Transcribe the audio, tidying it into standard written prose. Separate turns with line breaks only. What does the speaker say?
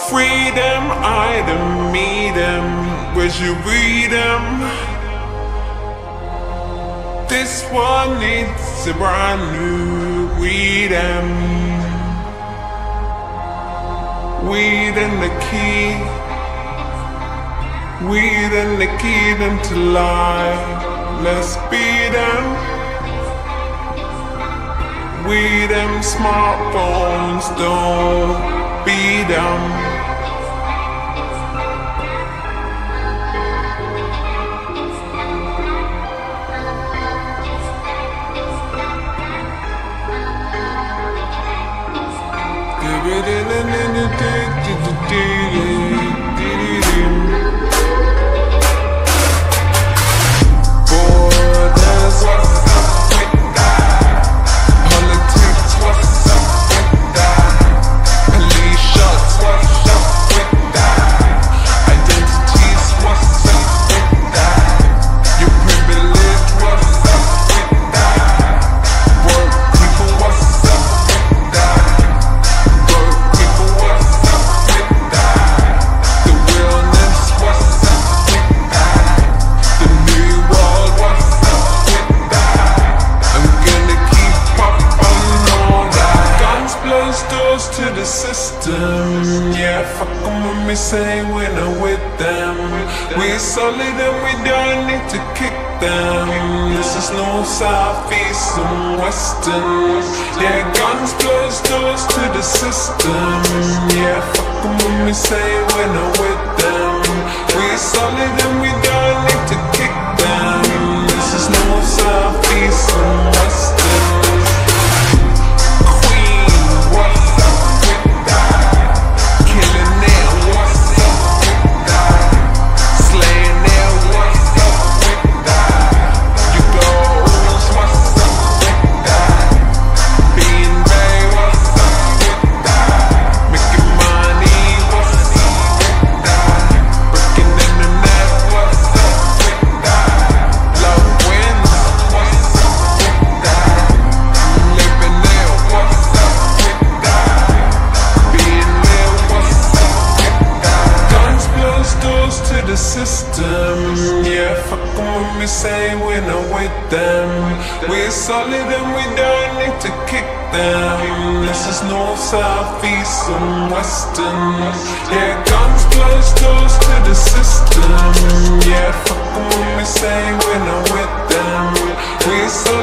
Freedom, I don't meet them. Where'd you read them? This one needs a brand new rhythm. Weed and the key, weed and the key them to life. Let's beat them. We them smartphones, don't beat them. To the system, yeah, fuck them when we say we're not with them. We're solid and we don't need to kick them. This is no southeast and western. Yeah, guns close doors to the system. Yeah, fuck them when we say we're not with them. We're solid and we don't need to kick them. This is no southeast and western. System, yeah, fuck them when we say we're not with them. We're solid and we don't need to kick them. This is north, south, east and western. Yeah, guns close doors to the system. Yeah, fuck them when we say we're not with them. We're solid